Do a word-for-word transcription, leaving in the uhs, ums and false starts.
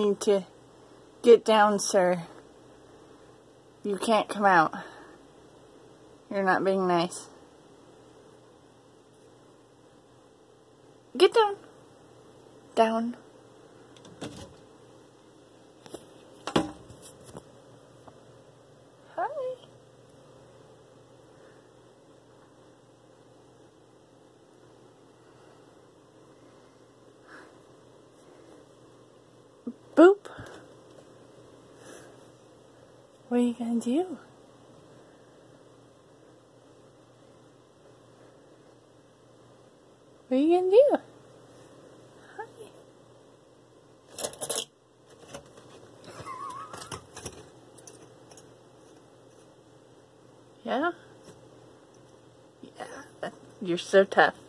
need to get down, sir. You can't come out. You're not being nice. Get down. Down. Hi. Boop. What are you gonna do? What are you gonna do? Hi. Yeah? Yeah. You're so tough.